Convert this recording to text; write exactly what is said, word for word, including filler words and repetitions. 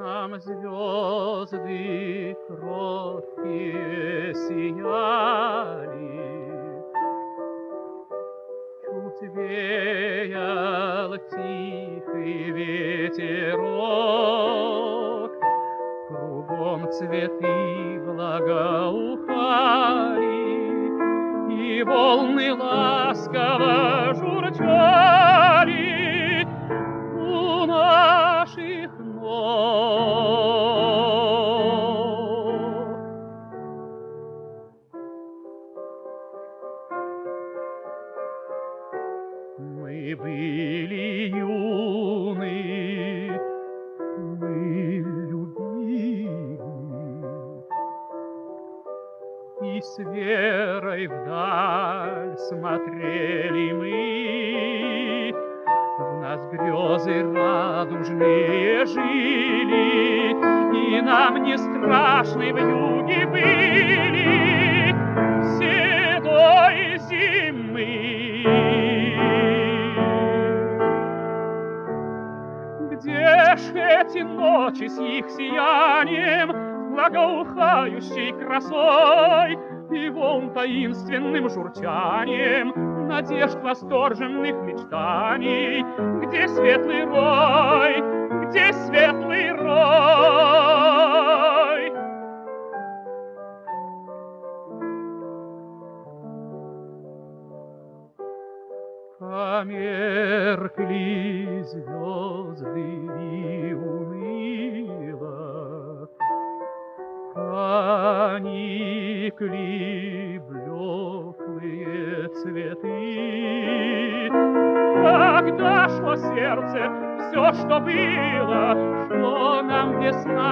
Нам звезды кроткие сияли, чуть веял тихий ветерок, кругом цветы благоухали, и волны ласково журчали у наших ног. Мы были юны, мы любили, и с верой вдаль смотрели мы. В нас грезы радужные жили, и нам не страшны вьюги были седой зимы. Где ж эти ночи с их сиянием, благоухающей красой и волн таинственным журчанием надежд восторженных мечтаний? Где светлый рой, где светлый рой? Померкли звезды и уныло поникли блеклые цветы. Когда шло сердце все, что было, что нам весна